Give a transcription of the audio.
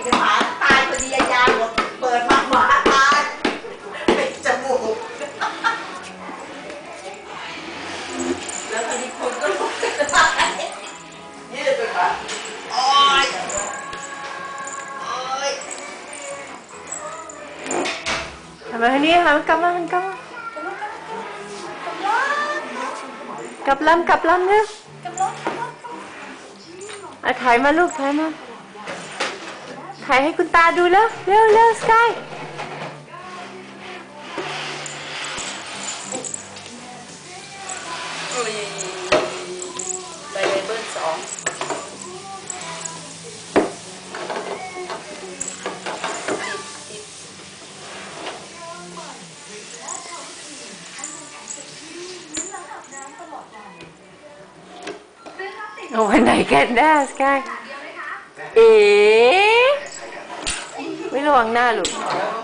จะหมาตายพอดียาหมดเปิดมาหมาตายปิดจมูกแล้วทีนี้คนก็ลุกขึ้นมานี่เลยเป็นแบบโอ๊ยทำไมนี่คะกลับมามันกลับลำเนี่ยถ่ายมาลูกถ่ายมาถ่ายให้คุณตาดูแล้วเร็วสกายไปเลยเบอร์2 โอ้ยไหนกันแน่สกายเอ๋ไม่ระวังหน้าลูก